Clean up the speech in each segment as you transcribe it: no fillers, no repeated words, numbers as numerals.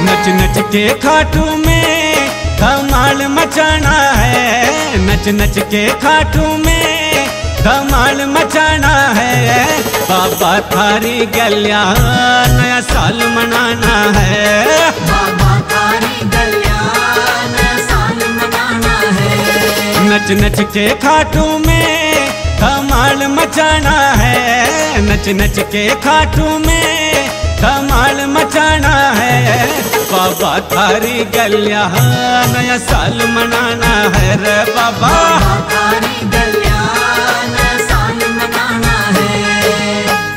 नच नच के खाटू में धमाल मचाना है, नच नच के खाटू में धमाल मचाना है। बाबा थारी गलिया नया साल मनाना है, बाबा थारी गलिया नया साल मनाना है। नच नच के खाटू में धमाल मचाना है, नच नच के खाटू में धमाल मचाना है। बाबा थारी गलिया नया साल मनाना है रे बाबा, बाबा थारी गलिया नया साल मनाना है।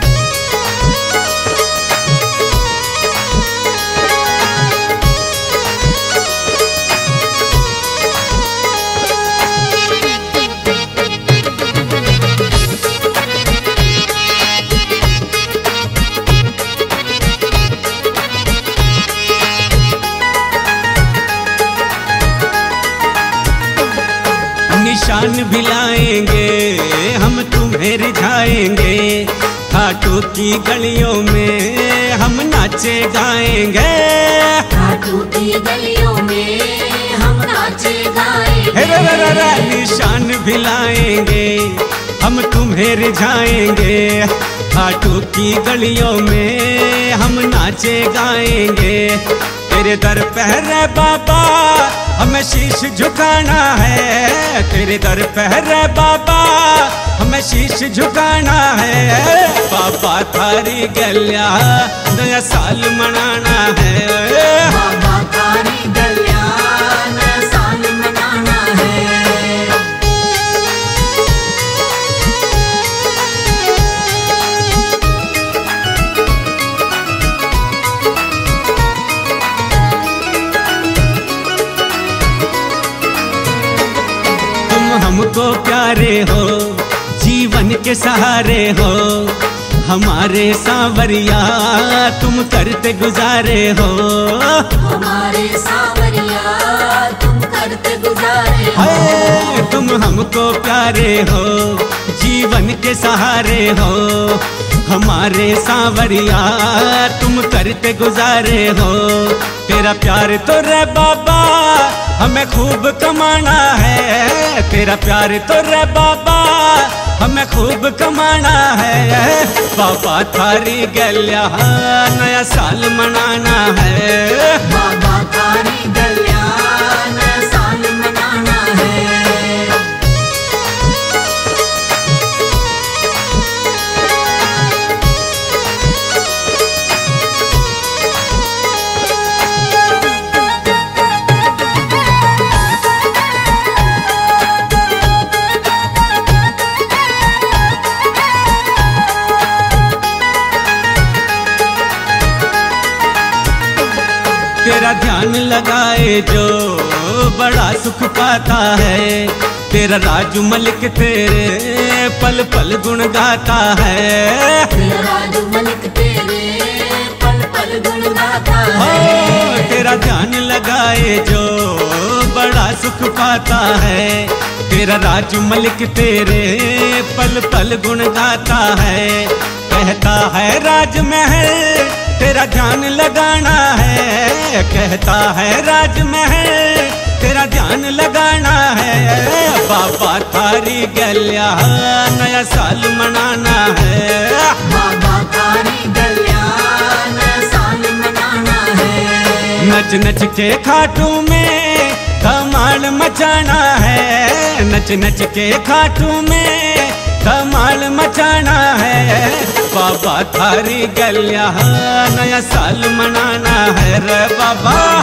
निशान भी लाएंगे हम तुम्हें रिझाएंगे, खाटू की गलियों में हम नाचे गाएंगे, खाटू की गलियों में हम नाचे गाएंगे। निशान भी लाएंगे हम तुम्हें रिझाएंगे, खाटू की गलियों में हम नाचे गाएंगे। तेरे दर पहरे बाबा हमें शीश झुकाना है, तेरे दर पहरे बाबा हमें शीश झुकाना है। बाबा थारी गलिया नया साल मनाना है, बाबा थारी गलिया नया साल मनाना है। हमको प्यारे हो, जीवन के सहारे हो, हमारे सांवरिया तुम करते गुजारे हो, हमारे सांवरिया तुम करते गुजारे हो। तुम हमको प्यारे हो, जीवन के सहारे हो, हमारे सांवरिया तुम करते गुजारे हो। तेरा प्यार तो रे बाबा हमें खूब कमाना है, तेरा प्यार तो रे बाबा हमें खूब कमाना है। बाबा थारी गलिया नया साल मनाना है, बाबा थारी गलिया नया साल मनाना है। तेरा ध्यान लगाए जो बड़ा सुख पाता है, तेरा राजू मलिक तेरे पल पल गुण गाता है, तेरा राजू मलिक तेरे पल पल गुण गाता है। तेरा ध्यान लगाए जो बड़ा सुख पाता है, तेरा राजू मलिक तेरे पल पल गुण गाता है। कहता है राजमहल तेरा ध्यान लगाना है, कहता है राजमहल तेरा ध्यान लगाना है। बाबा थारी गलिया नया साल मनाना है, बाबा थारी गलिया नया साल मनाना है। नच नच के खाटू में धमाल मचाना है, नच नच के खाटू में धमाल मचाना है। बाबा थारी गलिया नया साल मनाना है रे बाबा।